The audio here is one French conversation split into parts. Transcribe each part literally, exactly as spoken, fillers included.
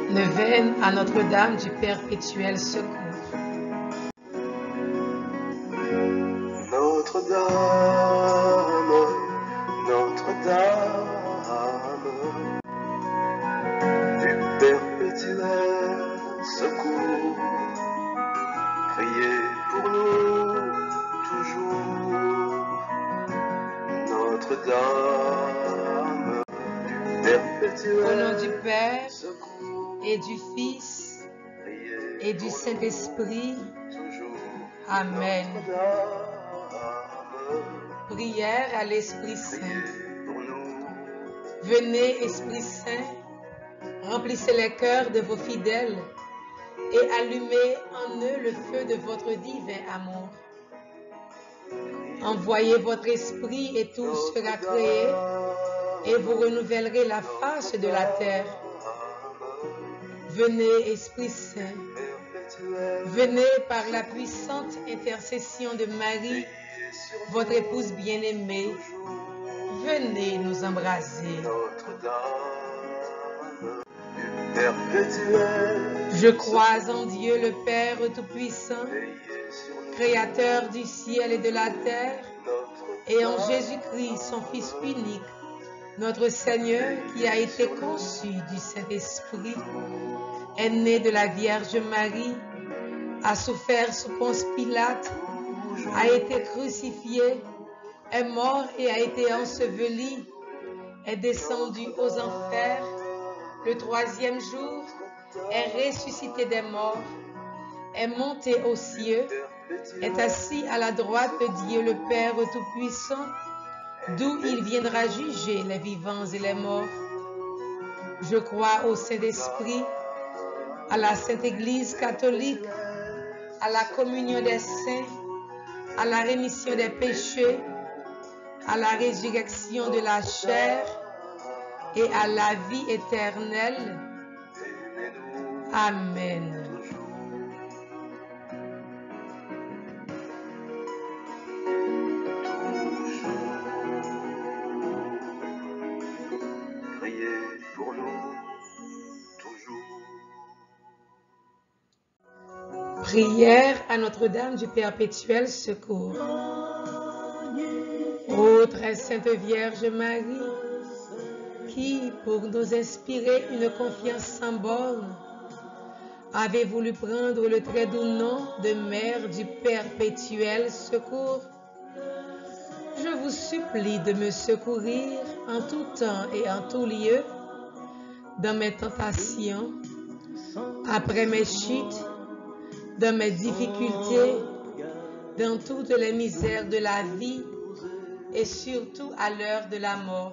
Neuvaine à Notre-Dame du Perpétuel Secours. Notre-Dame, Notre-Dame du Perpétuel Secours, priez pour nous toujours. Notre-Dame du Perpétuel Au nom du Père Secours, et du Fils et du Saint-Esprit. Amen. Prière à l'Esprit Saint. Venez, Esprit Saint, remplissez les cœurs de vos fidèles et allumez en eux le feu de votre divin amour. Envoyez votre esprit et tout sera créé et vous renouvellerez la face de la terre. Venez, Esprit Saint, venez par la puissante intercession de Marie, votre épouse bien-aimée. Venez nous embraser. Je crois en Dieu le Père Tout-Puissant, Créateur du ciel et de la terre, et en Jésus-Christ, son Fils unique, notre Seigneur, qui a été conçu du Saint-Esprit, est né de la Vierge Marie, a souffert sous Ponce Pilate, a été crucifié, est mort et a été enseveli, est descendu aux enfers, le troisième jour est ressuscité des morts, est monté aux cieux, est assis à la droite de Dieu le Père Tout-Puissant, d'où il viendra juger les vivants et les morts. Je crois au Saint-Esprit, à la Sainte Église catholique, à la communion des saints, à la rémission des péchés, à la résurrection de la chair et à la vie éternelle. Amen. Prière à Notre-Dame du Perpétuel Secours. Ô très sainte Vierge Marie, qui, pour nous inspirer une confiance sans borne, avez voulu prendre le très doux nom de Mère du Perpétuel Secours, je vous supplie de me secourir en tout temps et en tout lieu, dans mes tentations, après mes chutes, dans mes difficultés, dans toutes les misères de la vie et surtout à l'heure de la mort.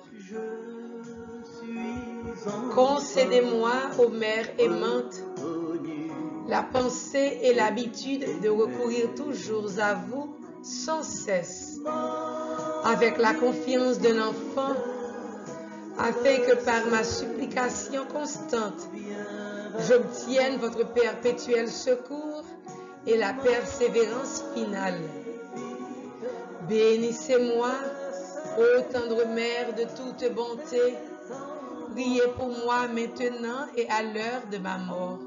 Concédez-moi, ô Mère aimante, la pensée et l'habitude de recourir toujours à vous sans cesse, avec la confiance d'un enfant, afin que par ma supplication constante, j'obtienne votre perpétuel secours et la persévérance finale. Bénissez-moi, ô tendre Mère de toute bonté, priez pour moi maintenant et à l'heure de ma mort.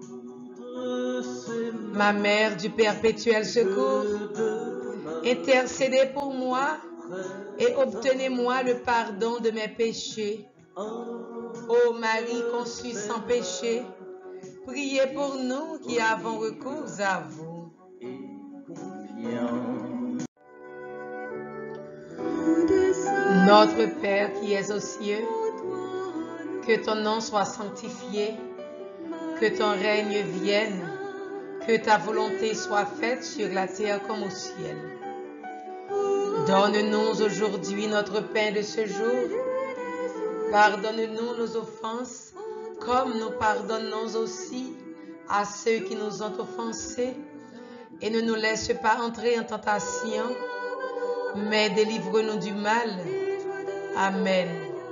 Ma Mère du perpétuel secours, intercédez pour moi et obtenez-moi le pardon de mes péchés. Ô Marie conçue sans péché, priez pour nous qui avons recours à vous. Notre Père qui es aux cieux, que ton nom soit sanctifié, que ton règne vienne, que ta volonté soit faite sur la terre comme au ciel. Donne-nous aujourd'hui notre pain de ce jour. Pardonne-nous nos offenses, comme nous pardonnons aussi à ceux qui nous ont offensés. Et ne nous laisse pas entrer en tentation, mais délivre-nous du mal. Amen.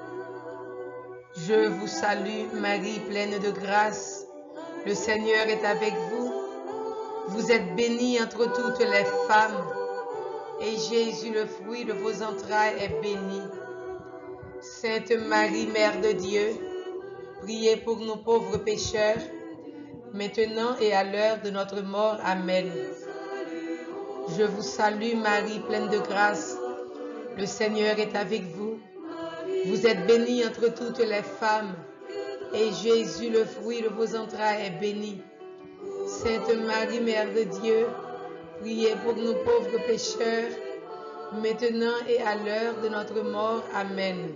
Je vous salue, Marie, pleine de grâce. Le Seigneur est avec vous. Vous êtes bénie entre toutes les femmes, et Jésus, le fruit de vos entrailles, est béni. Sainte Marie, Mère de Dieu, priez pour nous pauvres pécheurs, maintenant et à l'heure de notre mort. Amen. Je vous salue Marie, pleine de grâce. Le Seigneur est avec vous. Vous êtes bénie entre toutes les femmes, et Jésus, le fruit de vos entrailles, est béni. Sainte Marie, Mère de Dieu, priez pour nous pauvres pécheurs, maintenant et à l'heure de notre mort. Amen.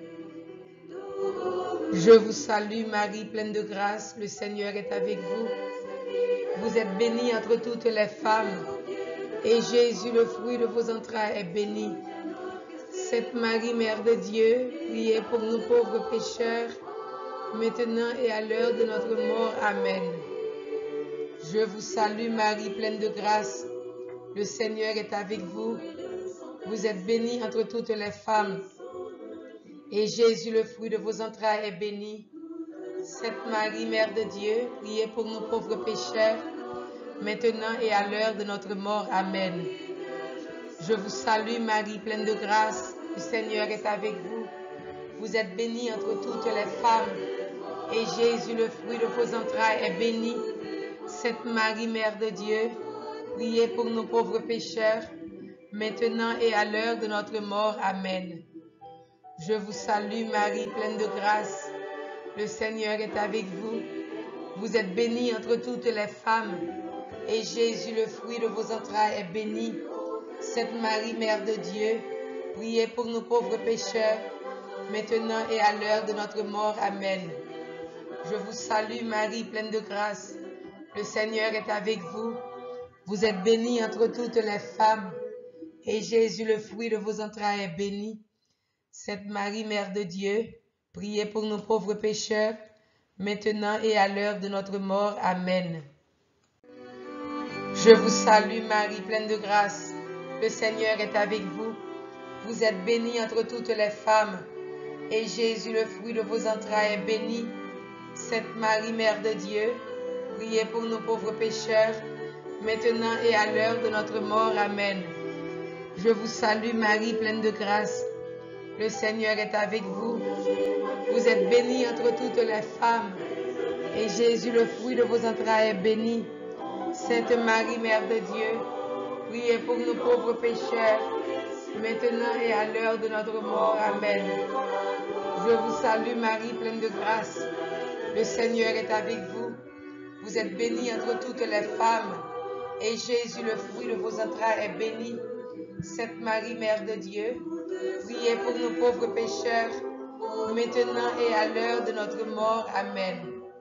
Je vous salue Marie, pleine de grâce, le Seigneur est avec vous. Vous êtes bénie entre toutes les femmes, et Jésus, le fruit de vos entrailles, est béni. Sainte Marie, Mère de Dieu, priez pour nous pauvres pécheurs, maintenant et à l'heure de notre mort. Amen. Je vous salue Marie, pleine de grâce, le Seigneur est avec vous. Vous êtes bénie entre toutes les femmes, et Jésus, le fruit de vos entrailles, est béni. Sainte Marie, Mère de Dieu, priez pour nous pauvres pécheurs, maintenant et à l'heure de notre mort. Amen. Je vous salue Marie, pleine de grâce, le Seigneur est avec vous. Vous êtes bénie entre toutes les femmes, et Jésus, le fruit de vos entrailles, est béni. Sainte Marie, Mère de Dieu, priez pour nous pauvres pécheurs, maintenant et à l'heure de notre mort. Amen. Je vous salue Marie, pleine de grâce, le Seigneur est avec vous. Vous êtes bénie entre toutes les femmes, et Jésus, le fruit de vos entrailles, est béni. Sainte Marie, Mère de Dieu, priez pour nous pauvres pécheurs, maintenant et à l'heure de notre mort. Amen. Je vous salue Marie, pleine de grâce, le Seigneur est avec vous. Vous êtes bénie entre toutes les femmes, et Jésus, le fruit de vos entrailles, est béni. Sainte Marie, Mère de Dieu, priez pour nous pauvres pécheurs, maintenant et à l'heure de notre mort. Amen. Je vous salue Marie, pleine de grâce, le Seigneur est avec vous. Vous êtes bénie entre toutes les femmes, et Jésus, le fruit de vos entrailles, est béni. Sainte Marie, Mère de Dieu, priez pour nous pauvres pécheurs, maintenant et à l'heure de notre mort. Amen. Je vous salue Marie, pleine de grâce, le Seigneur est avec vous. Vous êtes bénie entre toutes les femmes, et Jésus, le fruit de vos entrailles, est béni. Sainte Marie, Mère de Dieu, priez pour nous pauvres pécheurs, maintenant et à l'heure de notre mort. Amen. Je vous salue Marie, pleine de grâce, le Seigneur est avec vous. Vous êtes bénie entre toutes les femmes, et Jésus, le fruit de vos entrailles, est béni. Sainte Marie, Mère de Dieu, priez pour nous pauvres pécheurs, maintenant et à l'heure de notre mort. Amen.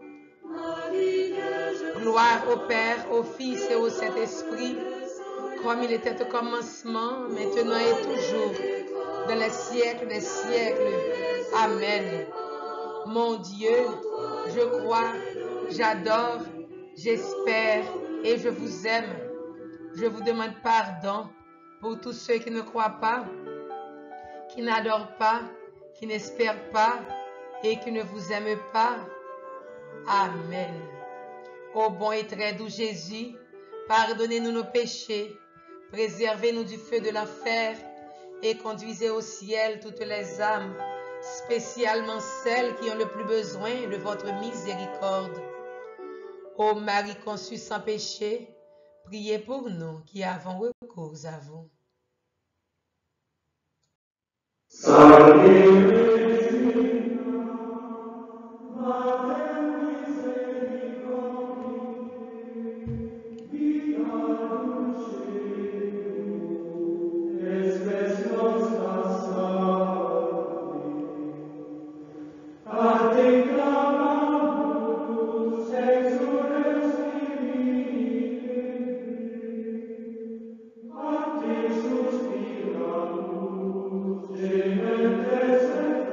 Gloire au Père, au Fils et au Saint-Esprit, comme il était au commencement, maintenant et toujours, dans les siècles des siècles. Amen. Mon Dieu, je crois, j'adore, j'espère et je vous aime. Je vous demande pardon pour tous ceux qui ne croient pas, qui n'adorent pas, qui n'espèrent pas et qui ne vous aiment pas. Amen. Ô bon et très doux Jésus, pardonnez-nous nos péchés, préservez-nous du feu de l'enfer et conduisez au ciel toutes les âmes, spécialement celles qui ont le plus besoin de votre miséricorde. Ô Marie conçue sans péché, priez pour nous qui avons recours à vous. Amen.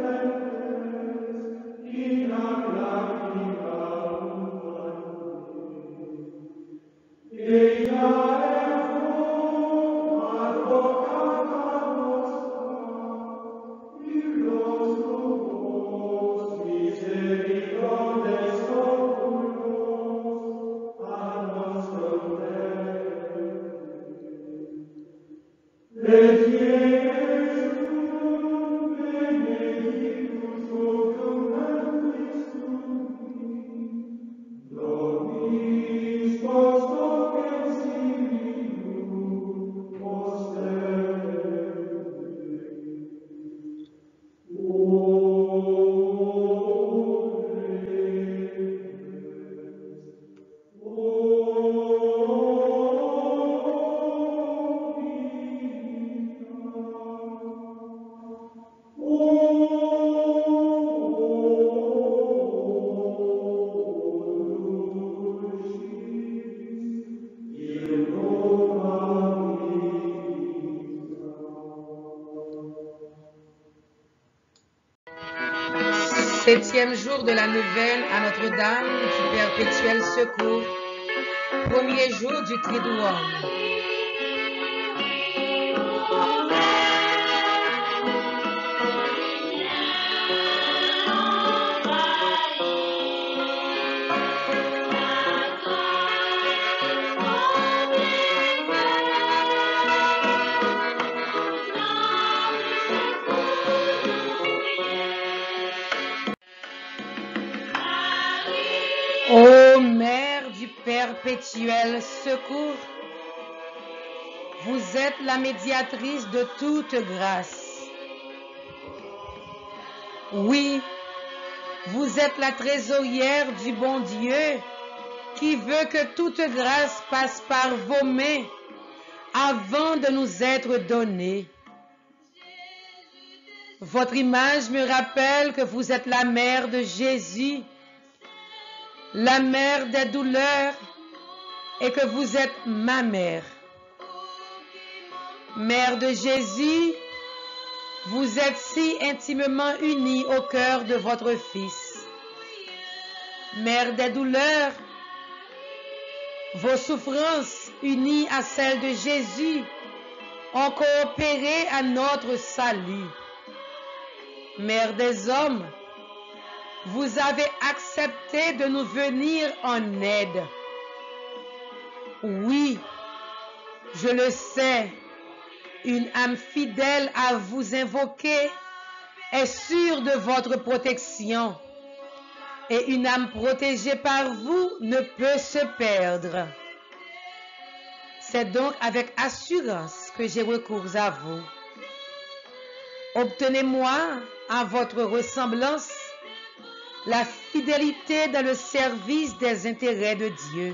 septième jour de la neuvaine à Notre-Dame du perpétuel secours, premier jour du Triduum. Ô Mère du perpétuel secours, vous êtes la médiatrice de toute grâce. Oui, vous êtes la trésorière du bon Dieu qui veut que toute grâce passe par vos mains avant de nous être donnée. Votre image me rappelle que vous êtes la mère de Jésus, la mère des douleurs, et que vous êtes ma mère. Mère de Jésus, vous êtes si intimement unie au cœur de votre Fils. Mère des douleurs, vos souffrances unies à celles de Jésus ont coopéré à notre salut. Mère des hommes, vous avez accepté de nous venir en aide. Oui, je le sais, une âme fidèle à vous invoquer est sûre de votre protection, et une âme protégée par vous ne peut se perdre. C'est donc avec assurance que j'ai recours à vous. Obtenez-moi, à votre ressemblance, la fidélité dans le service des intérêts de Dieu.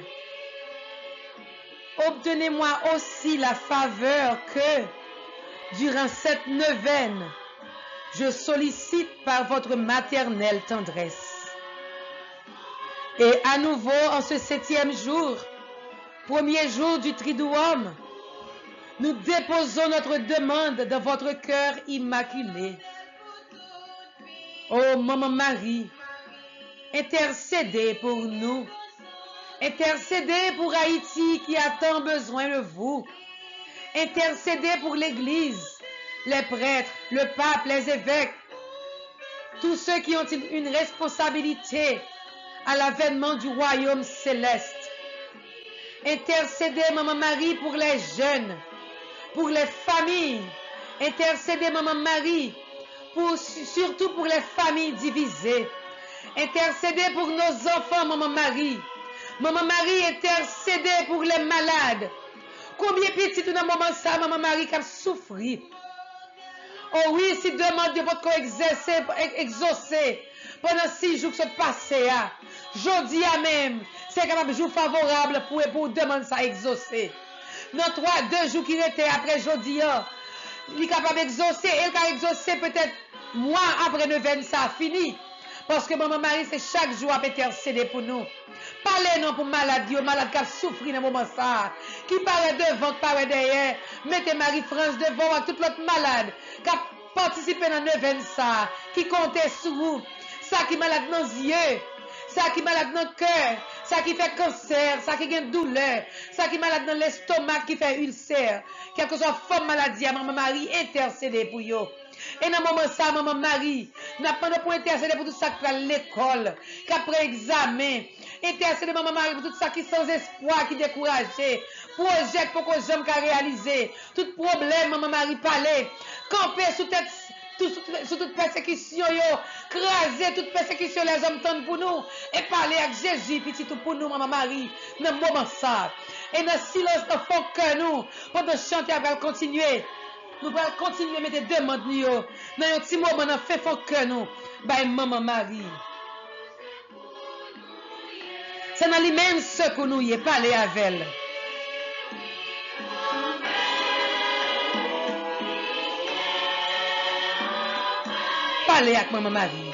Obtenez-moi aussi la faveur que, durant cette neuvaine, je sollicite par votre maternelle tendresse. Et à nouveau, en ce septième jour, premier jour du Triduum, nous déposons notre demande dans votre cœur immaculé. Ô Maman Marie, intercédez pour nous. Intercédez pour Haïti qui a tant besoin de vous. Intercédez pour l'Église, les prêtres, le pape, les évêques, tous ceux qui ont une responsabilité à l'avènement du royaume céleste. Intercédez, Maman Marie, pour les jeunes, pour les familles. Intercédez, Maman Marie, pour, surtout pour les familles divisées. Intercédez pour nos enfants, Maman Marie. Maman Marie, intercédez pour les malades. Combien petit dans le moment ça, Maman Marie, qui a souffert. Oh oui, si demande de votre corps exercer, exaucer pendant six jours que ce passé, jeudi à même, c'est capable de jour favorable pour, pour demander ça exaucer. Dans trois, deux jours qui étaient après jeudi, il est capable d'exaucer, il a exaucé peut-être mois après neuvaine, ça a fini. Parce que Maman Marie, c'est chaque jour à intercéder pour nous. Parlez non pour maladie, malade qui a souffert dans le moment ça. Qui parle devant, qui parle derrière. Mettez Marie-France devant avec toute l'autre malade qui a participé dans le neuvaine ça. Qui comptait sur vous. Ça qui est malade dans les yeux. Ça qui est malade dans le cœur. Ça qui fait cancer. Ça qui a une douleur. Ça qui est malade dans l'estomac, qui fait ulcère. Quelque chose de forme maladie, à Maman Marie, intercédez pour vous. Et dans le moment ça, Maman Marie, n'a pas de point intercéder pour tout ça qui fait à l'école, qui après examen. Intercéder, Maman Marie, pour tout ça qui sans espoir, qui découragé. Projet pour que j'aime qu'à réaliser. Tout problème, Maman Marie, parler. Camper sous tête, tout, sous toute persécution, yo. Craser toute persécution, les hommes tendent pour nous. Et parler avec Jésus, petit tout pour nous, Maman Marie, dans le moment ça. Et dans le silence, dans le fond que nous, pendant chanter, on va continuer. Nous allons continuer à mettre des demandes dans un petit moment, dans fait fond que nous, by Maman Marie. C'est dans l'immense ce que nous y est parlé avec elle. Parlez avec Maman Marie.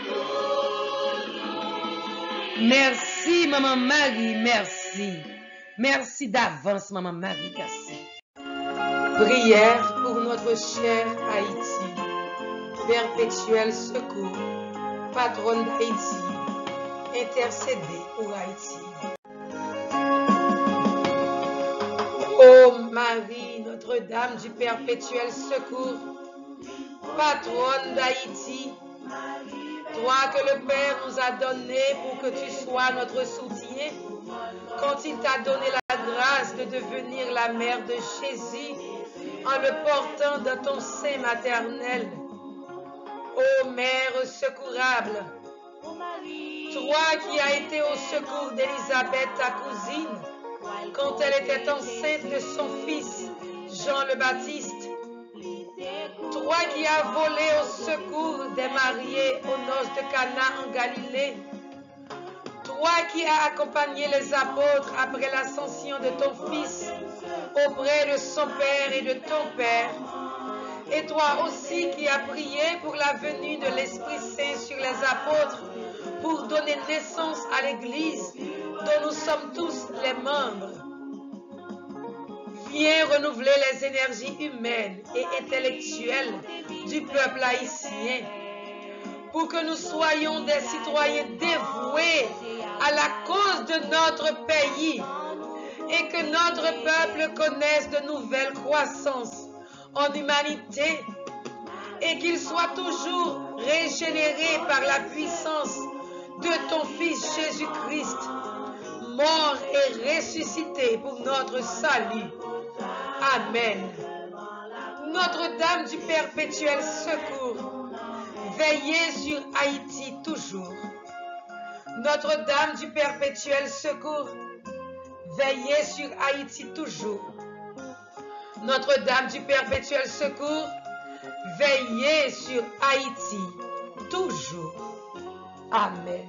Merci, Maman Marie, merci. Merci d'avance, Maman Marie Cassé. Prière pour notre cher Haïti. Perpétuel secours, patronne d'Haïti, intercédez pour Haïti. Ô Marie, Notre-Dame du perpétuel secours, patronne d'Haïti, toi que le Père nous a donné pour que tu sois notre soutien, quand il t'a donné la grâce de devenir la mère de Jésus en le portant dans ton sein maternel. Ô Mère secourable, toi qui as été au secours d'Élisabeth, ta cousine, quand elle était enceinte de son fils, Jean le Baptiste, toi qui as volé au secours des mariés aux noces de Cana en Galilée, toi qui as accompagné les apôtres après l'ascension de ton fils auprès de son Père et de ton Père, et toi aussi qui as prié pour la venue de l'Esprit Saint sur les apôtres pour donner naissance à l'Église dont nous sommes tous les membres. Viens renouveler les énergies humaines et intellectuelles du peuple haïtien pour que nous soyons des citoyens dévoués à la cause de notre pays et que notre peuple connaisse de nouvelles croissances en humanité et qu'il soit toujours régénéré par la puissance de ton Fils Jésus-Christ, mort et ressuscité pour notre salut. Amen. Notre-Dame du perpétuel secours, veillez sur Haïti toujours. Notre-Dame du perpétuel secours, veillez sur Haïti toujours. Notre-Dame du perpétuel secours, veillez sur Haïti toujours. Amen.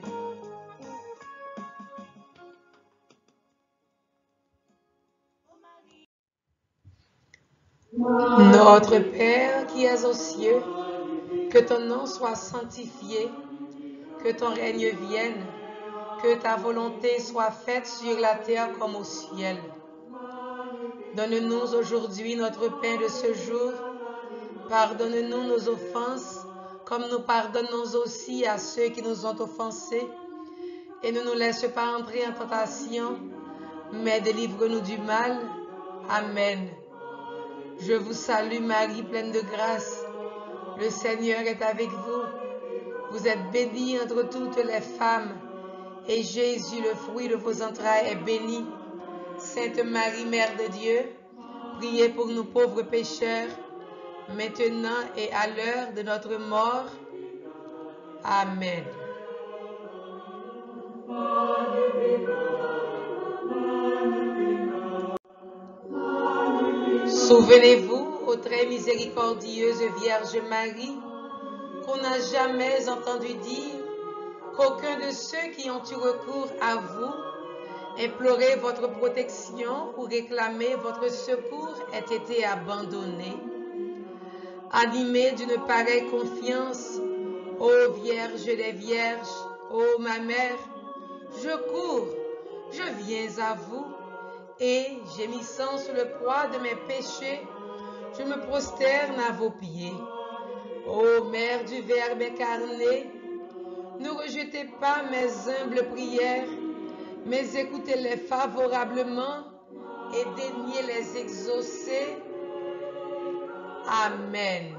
Notre Père qui es aux cieux, que ton nom soit sanctifié, que ton règne vienne, que ta volonté soit faite sur la terre comme au ciel. Donne-nous aujourd'hui notre pain de ce jour. Pardonne-nous nos offenses, comme nous pardonnons aussi à ceux qui nous ont offensés. Et ne nous laisse pas entrer en tentation, mais délivre-nous du mal. Amen. Je vous salue Marie, pleine de grâce. Le Seigneur est avec vous. Vous êtes bénie entre toutes les femmes, et Jésus, le fruit de vos entrailles, est béni. Sainte Marie, Mère de Dieu, priez pour nous pauvres pécheurs, maintenant et à l'heure de notre mort. Amen. Souvenez-vous, ô très miséricordieuse Vierge Marie, qu'on n'a jamais entendu dire qu'aucun de ceux qui ont eu recours à vous, implorer votre protection ou réclamer votre secours ait été abandonné. Animée d'une pareille confiance, ô Vierge des Vierges, ô ma mère, je cours, je viens à vous, et, gémissant sous le poids de mes péchés, je me prosterne à vos pieds. Ô Mère du Verbe incarné, ne rejetez pas mes humbles prières, mais écoutez-les favorablement et daignez les exaucer. Amen.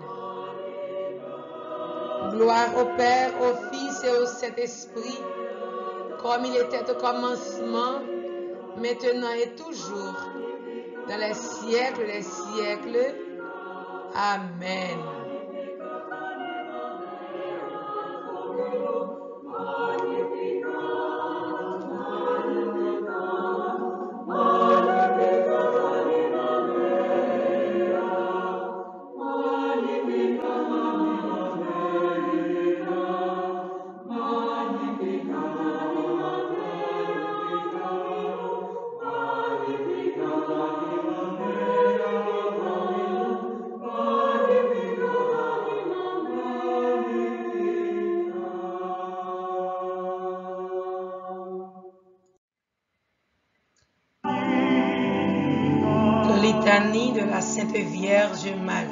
Gloire au Père, au Fils et au Saint-Esprit, comme il était au commencement, maintenant et toujours, dans les siècles des siècles. Amen. la Sainte Vierge Marie.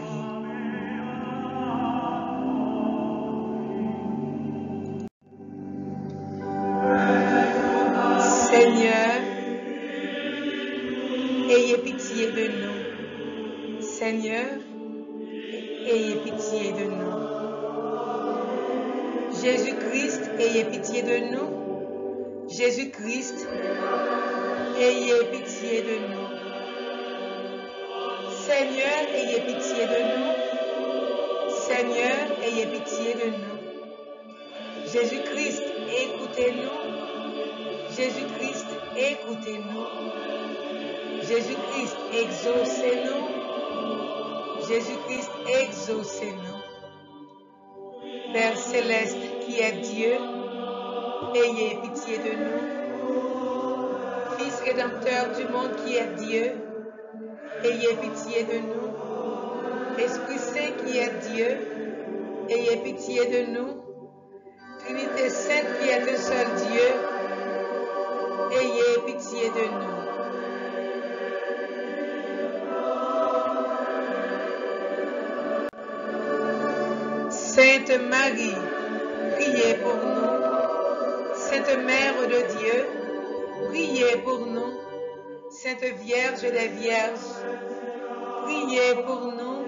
Seigneur, ayez pitié de nous. Seigneur, ayez pitié de nous. Jésus-Christ, ayez pitié de nous. Jésus-Christ, ayez pitié de nous. Seigneur, ayez pitié de nous. Seigneur, ayez pitié de nous. Jésus-Christ, écoutez-nous. Jésus-Christ, écoutez-nous. Jésus-Christ, exaucez-nous. Jésus-Christ, exaucez-nous. Père céleste qui est Dieu, ayez pitié de nous. Fils rédempteur du monde qui est Dieu, ayez pitié de nous. Esprit Saint qui est Dieu, ayez pitié de nous. Trinité Sainte qui est un seul Dieu, ayez pitié de nous. Sainte Marie, priez pour nous. Sainte Mère de Dieu, priez pour nous. Sainte Vierge des Vierges, priez pour nous.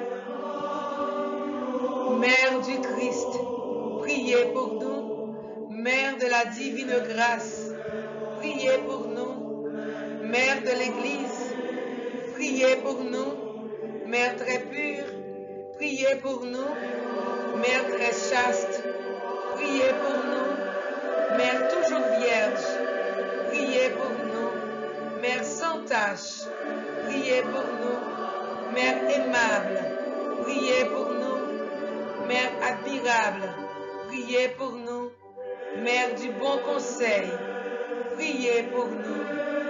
Mère du Christ, priez pour nous. Mère de la divine grâce, priez pour nous. Mère de l'Église, priez pour nous. Mère très pure, priez pour nous. Mère très chaste, priez pour nous. Mère toujours vierge, priez pour nous. Mère sans tache, priez pour nous. Mère aimable, priez pour nous. Mère admirable, priez pour nous. Mère du bon conseil, priez pour nous.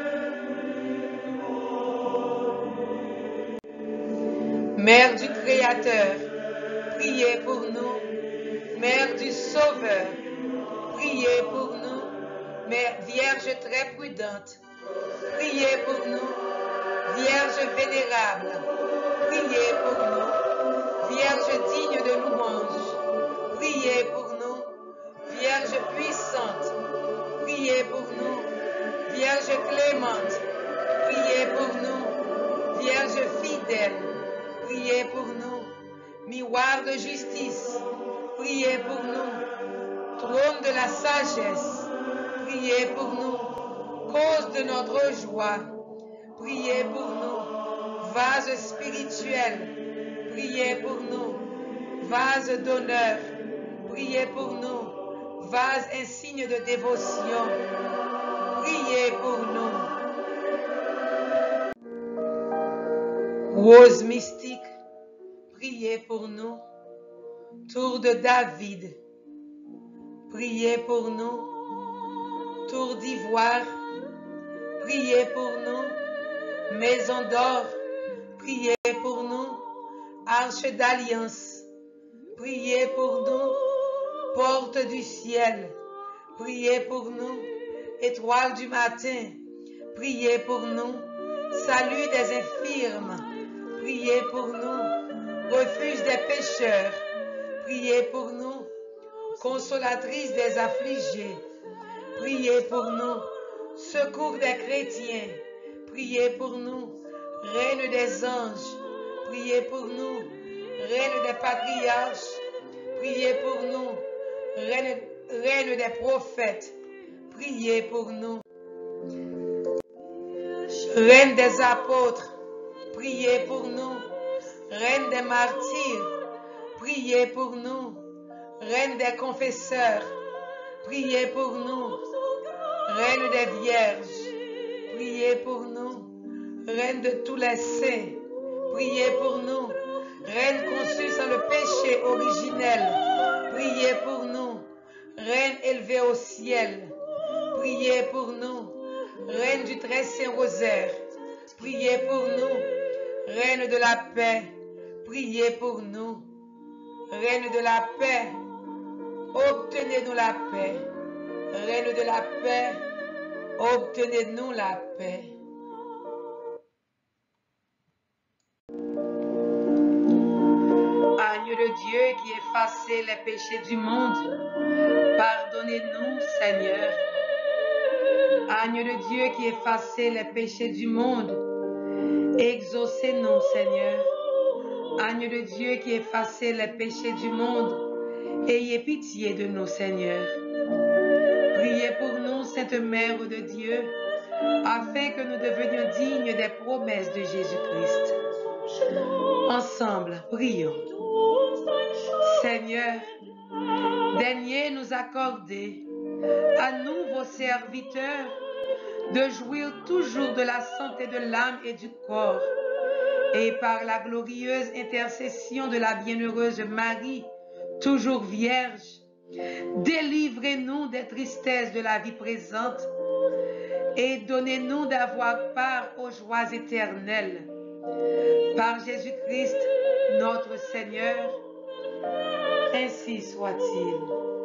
Mère du Créateur, priez pour nous. Mère du Sauveur, priez pour nous. Mère Vierge très prudente, priez pour nous. Vierge vénérable, priez pour nous. Vierge digne de louange, priez pour nous. Vierge puissante, priez pour nous. Vierge clémente, priez pour nous. Vierge fidèle, priez pour nous. Miroir de justice, priez pour nous. Trône de la sagesse, priez pour nous. Cause de notre joie, priez pour nous. Vase spirituel, priez pour nous. Vase d'honneur, priez pour nous. Vase insigne de dévotion, priez pour nous. Rose mystique, priez pour nous. Tour de David, priez pour nous. Tour d'ivoire, priez pour nous. Maison d'or, priez pour nous. Arche d'alliance, priez pour nous. Porte du ciel, priez pour nous. Étoile du matin, priez pour nous. Salut des infirmes, priez pour nous. Refuge des pécheurs, priez pour nous. Consolatrice des affligés, priez pour nous. Secours des chrétiens, priez pour nous. Reine des anges, priez pour nous. Reine des patriarches, priez pour nous. Reine, reine des prophètes, priez pour nous. Reine des apôtres, priez pour nous. Reine des martyrs, priez pour nous. Reine des confesseurs, priez pour nous. Reine des vierges, priez pour nous. Reine de tous les saints, priez pour nous. Reine conçue sans le péché originel, priez pour nous. Reine élevée au ciel, priez pour nous. Reine du très saint rosaire, priez pour nous. Reine de la paix, priez pour nous. Reine de la paix, obtenez-nous la paix. Reine de la paix, obtenez-nous la paix. Agneau de Dieu qui effacez les péchés du monde, pardonnez-nous, Seigneur. Agneau de Dieu qui effacez les péchés du monde, exaucez-nous, Seigneur. Agneau de Dieu qui effacez les péchés du monde, ayez pitié de nous, Seigneur. Priez pour nous, Sainte Mère de Dieu, afin que nous devenions dignes des promesses de Jésus-Christ. Ensemble, prions. Seigneur, daignez nous accorder, à nous, vos serviteurs, de jouir toujours de la santé de l'âme et du corps, et par la glorieuse intercession de la bienheureuse Marie, toujours vierge, délivrez-nous des tristesses de la vie présente et donnez-nous d'avoir part aux joies éternelles. Par Jésus-Christ, notre Seigneur, ainsi soit-il.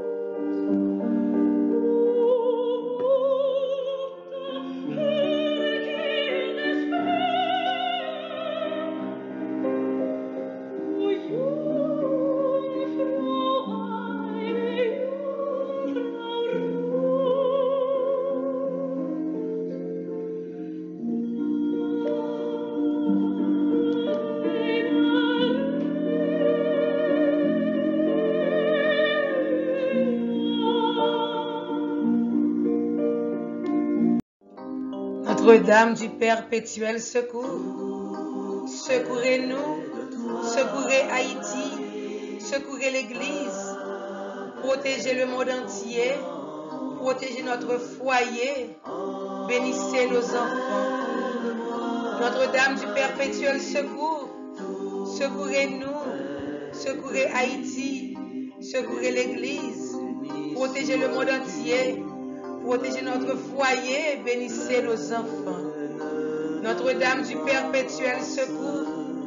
Notre-Dame du perpétuel secours, secourez-nous, secourez Haïti, secourez l'Église, protégez le monde entier, protégez notre foyer, bénissez nos enfants. Notre-Dame du perpétuel secours, secourez-nous, secourez Haïti, secourez l'Église, protégez le monde entier, protégez notre foyer, bénissez nos enfants. Notre-Dame du perpétuel secours,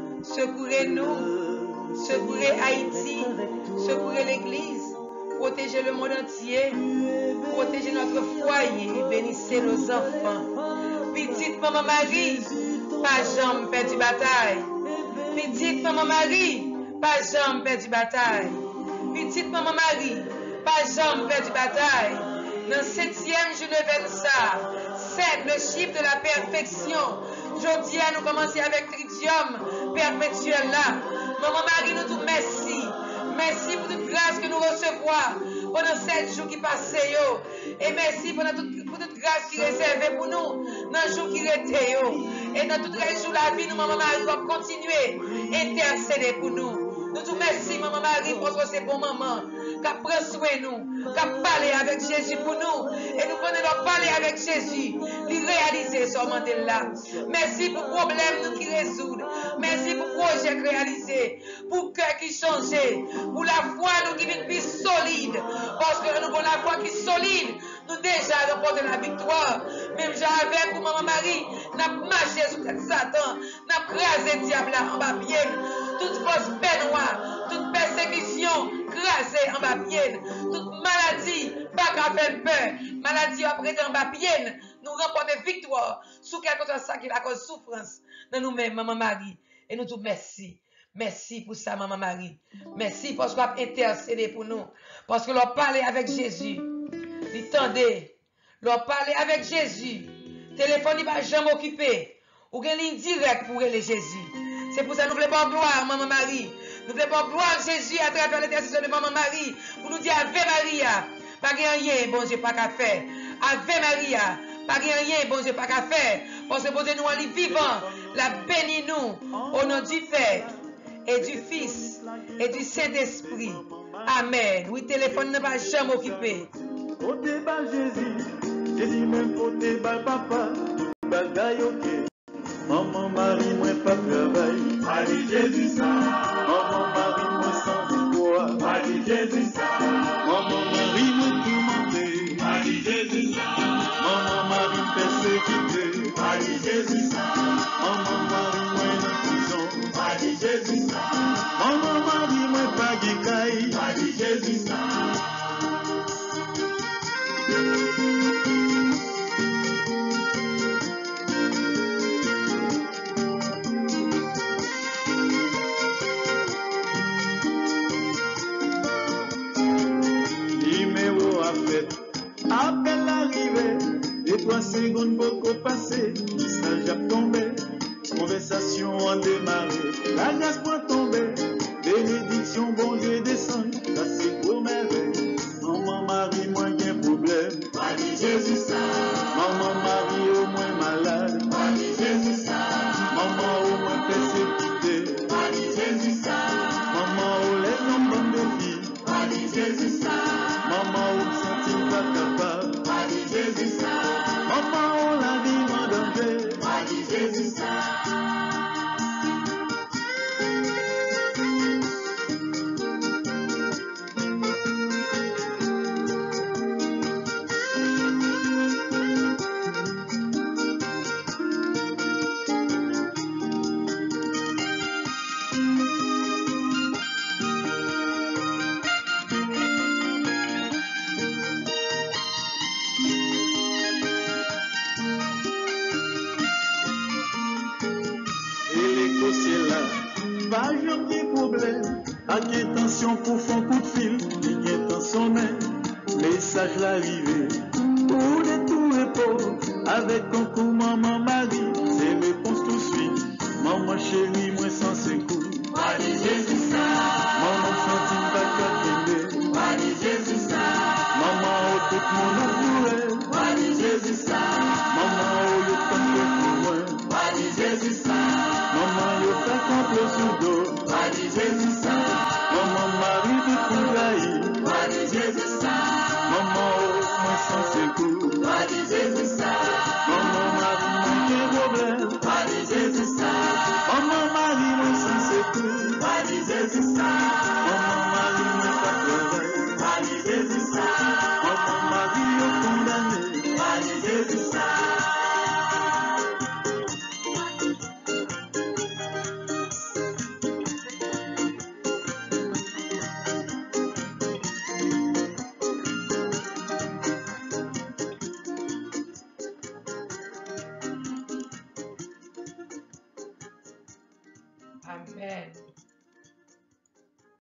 secourez-nous, secourez Haïti, secourez l'Église, protégez le monde entier, protégez notre foyer, bénissez nos enfants. Petite Maman Marie, pas jamais perdu bataille. Petite Maman Marie, pas jamais perdu bataille. Petite Maman Marie, pas jamais perdu bataille. Dans le septième jour de Vensa, sept, le chiffre de la perfection. Aujourd'hui, nous commençons avec Tritium perpétuel là. Maman Marie, nous disons merci. Merci pour toute grâce que nous recevons pendant sept jours qui passent. Et merci pour toute, pour toute grâce qui est réservée pour nous dans le jour qui était. Et dans tous les jours de la vie, nous, Maman Marie, va continuer à intercéder pour nous. Nous disons merci, Maman Marie, parce que c'est bon maman. Qui prend soin de nous, qui parle avec Jésus pour nous. Et nous prenons parler avec Jésus, lui réaliser ce mandat-là. Merci pour le problème nous qui résoudre. Merci pour le projet réalisé, pour le cœur qui change, pour la foi nous qui vient plus solide. Parce que nous avons la foi qui est solide, nous déjà remportons la victoire. Même j'avais pour Maman Marie, nous avons marché sur le Satan, nous avons crasé le diable en bas pied. Toute fausse peine noire, toute persécution, crasée en bas pied. Toute maladie, pas qu'à faire peur. Maladie après en bas pied, nous remportons victoire sous quelque chose qui va cause souffrance dans nous-mêmes, Maman Marie. Et nous disons merci. Merci pour ça, Maman Marie. Merci parce qu'on a intercédé pour nous. Parce que l'on parlait avec Jésus. Attendez, l'on parlait avec Jésus. Téléphone, il va jamais occupé. Ou une ligne directe pour les Jésus. C'est pour ça que nous voulons pas gloire, Maman Marie. Nous voulons pas gloire Jésus à travers l'intercession de Maman Marie. Pour nous dire Ave Maria. Pas rien, bon Dieu, pas qu'à faire. Ave Maria. Pas rien, bon Dieu, pas qu'à faire. Parce que bon Dieu, nous en lit vivant. La bénis-nous au nom du Père et du Fils et du Saint-Esprit. Amen. Oui, téléphone ne va jamais occuper. Côté bas Jésus, Jésus même côté bas papa, bagaille ok. Maman Marie, moi pas travail. Marie Jésus ça. Maman Marie, moi sans victoire. Marie Jésus ça. Maman Marie, moi tourmenté. Marie Jésus ça. Maman Marie persécutée. Marie Jésus ça. Maman Marie, moi dans prison. Marie Jésus ça. Maman Marie, moi pas guécaille. Marie Jésus ça. secondes beaucoup passé, ça j'ai tombé, conversation en démarré, la glace point tombé, bénédiction bon Dieu descend, ça c'est pour merveille. Maman Marie moins qu'un problème, Jésus ça. Maman Marie au moins malade, Jésus ça. Maman au moins persécuté, Jésus ça. Maman au les hommes de vie, Jésus ça. Maman au senti pas capable, Jésus ça. Maman au la vie en danger, Jésus ça. Pas de problème, à quelle intention pour faire coup de fil, ni intention même, message l'arrivée, pour les tout repos, avec un coup maman Marie, c'est réponse tout de suite, maman chérie, moi sans ses coups, Jésus ça, maman senti pas qu'à t'aimer, Jésus ça, maman au tout mon amour, Jésus ça, maman au le temps que pour moi, Jésus ça, maman yo fait complot sur dos. Jésus ça, maman Marie de Koulaï, Jésus ça, maman oh, moi sans ses coups, Jésus ça, maman Marie moi qui problème, Jésus ça, maman Marie moi sans ses coups, Jésus ça, maman Marie moi pas travail, Jésus ça, maman Marie yo condamné, Jésus ça. Amen.